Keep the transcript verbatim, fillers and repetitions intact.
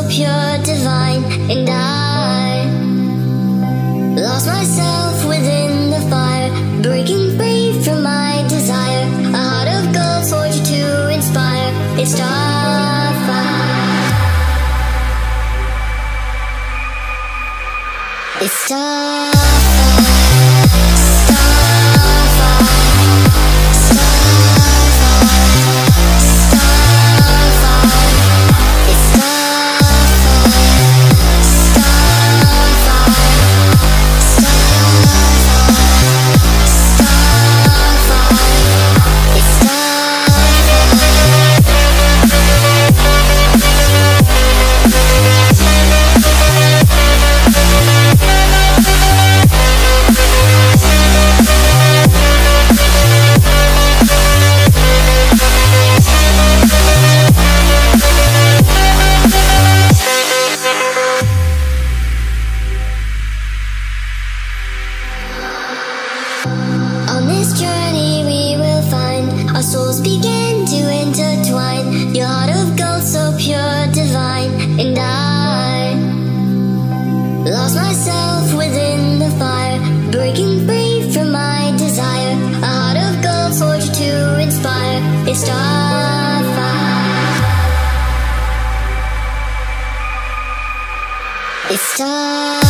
pure, divine, and I lost myself within the fire, breaking free from my desire. A heart of gold forged to inspire. It's Starfire. It's Starfire. On this journey we will find our souls begin to intertwine. Your heart of gold so pure, divine, and I lost myself within the fire, breaking free from my desire. A heart of gold forged to inspire. It's Starfire. It's Starfire.